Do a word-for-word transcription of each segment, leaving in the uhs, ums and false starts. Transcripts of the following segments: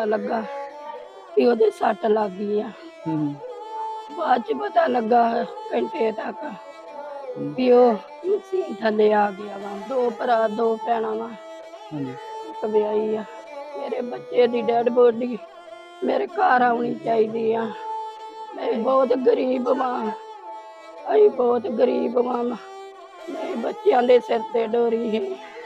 पता लगा कि ओदे सट लग गई आ। हम्म बाद च पता लगा घंटे तक हम्म, कि ओ मशीन थल्ले आ गया वा। दो भरा दो भैणां वा, हाँ जी इक विआही आ। मेरे बच्चे दी डेड बॉडी मेरे घर आउणी चाहीदी आ। मैं बहुत गरीब मां, ਅਸੀਂ बहुत गरीब मां। ਮੇਰੇ ਬੱਚਿਆਂ ਦੇ ਸਿਰ ਤੇ ਡੋਰੀ ਹੈ।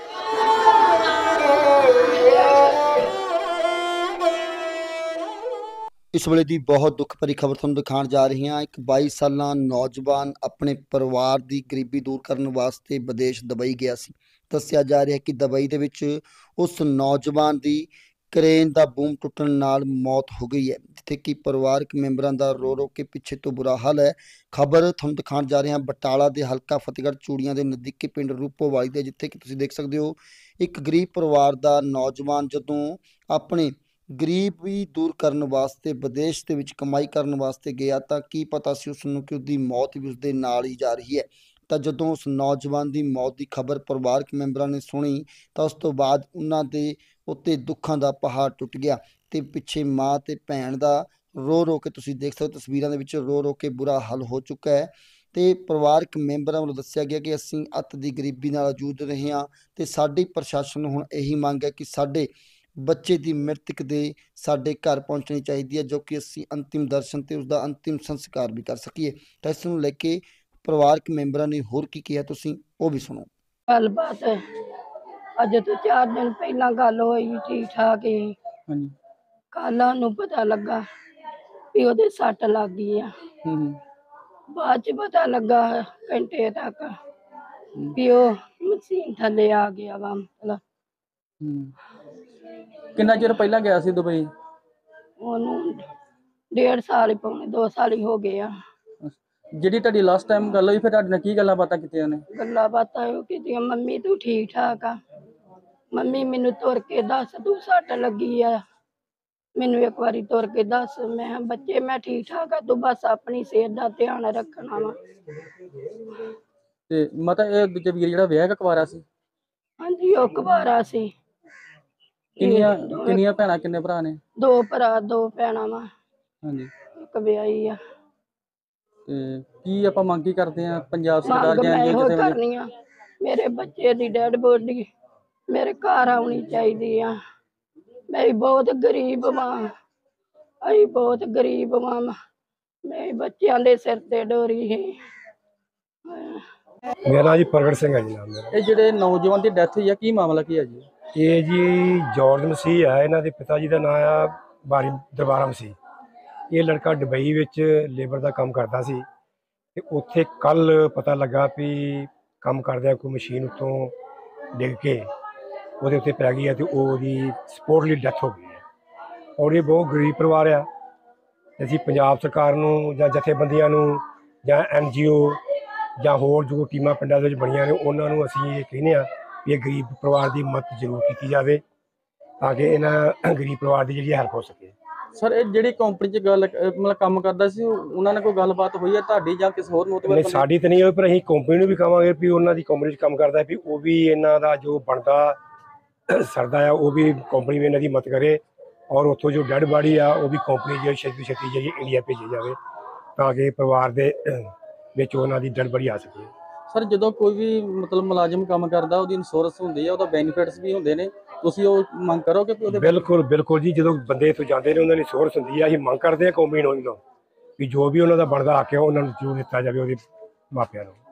इस वेले की बहुत दुख भरी खबर तुहानूं दिखाउण जा रही हाँ। एक बाई साला नौजवान अपने परिवार की गरीबी दूर करने वास्ते विदेश दुबई गया सी। दस्सिया जा रहा है कि दुबई दे विच उस नौजवान की क्रेन का बूम टुटन नाल मौत हो गई है, जिथे कि परिवारक मैंबरां दा रो रो के पिछे तो बुरा हाल है। खबर तुहानूं दिखाउण जा रहे हैं बटाला के हलका फतेहगढ़ चूड़ियां के नज़दीकी पिंड रूपोवाली दे, जिथे कि तुसीं देख सकते हो एक गरीब परिवार का नौजवान जदों अपने गरीबी दूर करने वास्ते विदेश के विच कमाई करने वास्ते गया तो की पता सी उसनूं कि उसकी मौत भी उसके नाल ही जा रही है। तो जदों उस नौजवान की मौत की खबर परिवारक मैंबरां ने सुनी तो उस तो बाद उन्हां दे उत्ते दुखां दा पहाड़ टुट गया। तो पिछे माँ ते भैन दा रो रो के तुसीं देख सकते तस्वीरां दे विच रो रो के बुरा हाल हो चुका है। तो परिवारक मैंबरां वल्लों दस्सिया गया कि असीं अत दी गरीबी नाल जूझ रहे हाँ ते साडी प्रशासन नूं हुण यही मंग है कि साडे बच्चे की मृतक दे साडे घर पहुँचनी चाहिए, जो कि असीं अंतिम दर्शन ते उसका अंतिम संस्कार भी कर सकीए। तो इस नूं लैके परिवारक मैंबरां ने होर की किया तुसीं वो भी सुणो। गलबात अज तो चार दिन पहला गल होई ठीक ठाक ही। हाँ जी कल सानूं पता लगा कि ओदे सट लग गई आ। हम्म बाद च पता लगा घंटे तक हम्म कि ओ मशीन थल्ले आ गया वा। मतलब हम्म कितना चिर पहला गया सी दुबई? ਉਹਨੂੰ डेढ़ साल ही पौने दो साल ही हो गए आ। ਜਿਹੜੀ ਤੁਹਾਡੀ ਲਾਸਟ ਟਾਈਮ ਗੱਲ ਹੋਈ ਫਿਰ ਤੁਹਾਡੇ ਨਾਲ ਕੀ ਗੱਲਾਂ ਬਾਤਾਂ ਕੀਤੀਆਂ ਨੇ? ਗੱਲਾਂ ਬਾਤਾਂ ਉਹ ਕੀਤੀਆਂ, ਮੰਮੀ ਤੂੰ ਠੀਕ ਠਾਕ ਆ? ਮੰਮੀ ਮੈਨੂੰ ਤੁਰ ਕੇ ਦੱਸ ਤੂੰ ਸੱਟ ਲੱਗੀ ਆ, ਮੈਨੂੰ ਇੱਕ ਵਾਰੀ ਤੁਰ ਕੇ ਦੱਸ। ਮੈਂ ਕਿਹਾ ਬੱਚੇ ਮੈਂ ਠੀਕ ਠਾਕ ਆ, ਤੂੰ ਬਸ ਆਪਣੀ ਸਿਹਤ ਦਾ ਧਿਆਨ ਰੱਖਣਾ ਵਾ। ਤੇ ਮਤਲਬ ਇਹ ਦੂਜੇ ਵੀਰ ਜਿਹੜਾ ਵਿਆਹ ਕਕਵਾਰਾ ਸੀ? ਹਾਂਜੀ ਉਹ ਕੁਵਾਰਾ ਸੀ। ਕਿੰਨੀਆਂ ਕਿੰਨੀਆਂ ਭੈਣਾਂ ਕਿੰਨੇ ਭਰਾ ਨੇ? ਦੋ ਭਰਾ ਦੋ ਭੈਣਾਂ ਵਾ, ਹਾਂਜੀ ਇੱਕ ਵਿਆਹੀ ਆ। ਤੇ ਕੀ ਆਪਾਂ ਮੰਗ ਕੀ ਕਰਦੇ ਆ ਪੰਜਾਬ ਸਰਕਾਰ ਮੰਗ ਜਾਂ ਮੈਂ ਐਨਜੀਓ ਇਹੋ ਕਿਸੇ ਵੇਲੇ? ਕਰਨੀ ਆ, ਮੇਰੇ ਬੱਚੇ ਦੀ ਡੈਡ ਬੋਡੀ ਮੇਰੇ ਘਰ ਆਉਣੀ ਚਾਹੀਦੀ ਆ। ਮੈਂ ਬਹੁਤ ਗਰੀਬ ਮਾਂ, ਅਸੀਂ ਬਹੁਤ ਗਰੀਬ ਮਾਂ। ਮੇਰੇ ਬੱਚਿਆਂ ਦੇ ਸਿਰ ਤੇ ਡੋਰੀ ਹੈ। मेरा जी प्रगट सिंह है जी नाम मेरा। ਇਹ ਜਿਹੜੇ ਨੌਜਵਾਨ ਦੀ ਡੈਥ ਹੋਈ ਆ ਕੀ ਮਾਮਲਾ ਕੀ ਹੈ ਜੀ? ये जी जॉर्ज मसीह है, इन्हों के पिता जी का नाम आ बारी दरबारा मसीह। ये लड़का दुबई विच लेबर का काम करता सी ते उत्थे कल पता लगा भी काम करदे कोई मशीन उत्तों डिग के ਉਹਦੇ ਉੱਤੇ पै गई है तो ਉਹਦੀ ਸਪੋਰਟਲੀ ਡੈਥ ਹੋ ਗਈ है। और ये बहुत गरीब परिवार आ। ਅਸੀਂ ਪੰਜਾਬ ਸਰਕਾਰ ਨੂੰ ਜਾਂ ਜਥੇਬੰਦੀਆਂ ਨੂੰ ਜਾਂ ਐਨ ਜੀ ਓ ਜਾਂ ਹੋਰ ਜੋ ਟੀਮਾਂ ਪਿੰਡਾਂ ਦੇ ਵਿੱਚ ਬਣੀਆਂ ਨੇ ਉਹਨਾਂ ਨੂੰ ਅਸੀਂ ਇਹ ਕਹਿੰਦੇ ਹਾਂ ਵੀ ਇਹ ਗਰੀਬ ਪਰਿਵਾਰ ਦੀ ਮਦਦ ਜ਼ਰੂਰ ਕੀਤੀ ਜਾਵੇ ਤਾਂ ਕਿ ਇਹਨਾਂ ਗਰੀਬ ਪਰਿਵਾਰ ਦੀ ਜਿਹੜੀ ਹੈਲਪ ਹੋ ਸਕੇ। ਸਰ ਇਹ ਜਿਹੜੀ ਕੰਪਨੀ 'ਚ ਗੱਲ ਮਤਲਬ ਕੰਮ ਕਰਦਾ ਸੀ ਉਹਨਾਂ ਨਾਲ ਕੋਈ ਗੱਲਬਾਤ ਹੋਈ ਹੈ ਤੁਹਾਡੀ ਜਾਂ ਕਿਸੇ ਹੋਰ ਨਹੀਂ ਸਾਡੀ ਤਾਂ ਨਹੀਂ ਹੋਈ, ਪਰ ਅਸੀਂ ਕੰਪਨੀ ਨੂੰ ਵੀ ਕਹਾਂਗੇ ਵੀ ਉਹਨਾਂ ਦੀ ਕੰਪਨੀ 'ਚ ਕੰਮ ਕਰਦਾ ਵੀ ਉਹ ਵੀ ਇਹਨਾਂ ਦਾ ਜੋ ਬਣਦਾ ਸਰਦਾ ਆ ਉਹ ਵੀ ਕੰਪਨੀ ਵੀ ਇਹਨਾਂ ਦੀ ਮਦਦ ਕਰੇ ਔਰ ਉੱਥੋਂ ਜੋ ਡੈਡ ਬਾਡੀ ਆ ਉਹ ਵੀ ਕੰਪਨੀ ਜਿਹੜੀ ਛੇਤੀ ਛੇਤੀ ਜਿਹੜੀ ਇੰਡੀਆ ਭੇਜੀ ਜਾਵੇ ਤਾਂ ਕਿ ਪਰਿਵਾਰ ਦੇ ਵਿੱਚ ਉਹਨਾਂ ਦੀ ਡੈਡ ਬਾਡੀ ਆ ਸਕੇ। ਸਰ ਜਦੋਂ ਕੋਈ ਵੀ ਮਤਲਬ ਮੁਲਾਜ਼ਮ ਕੰਮ ਕਰਦਾ ਉਹਦੀ ਇੰਸ਼ੋਰੈਂਸ ਹੁੰਦੀ ਹੈ, ਉਹਦਾ ਬੈਨੀਫਿਟਸ ਵੀ ਹੁੰਦੇ ਨੇ, ਤੁਸੀਂ ਉਹ ਮੰਗ ਕਰੋਗੇ ਕਿ ਉਹਦੇ? ਬਿਲਕੁਲ ਬਿਲकुल ਜੀ, ਜਦੋਂ ਬੰਦੇ ਇੱਥੋਂ ਜਾਂਦੇ ਨੇ ਉਹਨਾਂ ਦੀ ਇੰਸ਼ੋਰੈਂਸ ਹੁੰਦੀ ਆ। ਅਸੀਂ ਮੰਗ ਕਰਦੇ ਹਾਂ ਕੰਪਨੀ ਨੂੰ ਵੀ ਜੋ ਵੀ ਉਹਨਾਂ ਦਾ ਬਣਦਾ ਆ ਕੇ ਉਹਨਾਂ ਨੂੰ ਜ਼ਰੂਰ ਦਿੱਤਾ ਜਾਵੇ ਉਹਦੇ ਮਾਪਿਆਂ ਨੂੰ।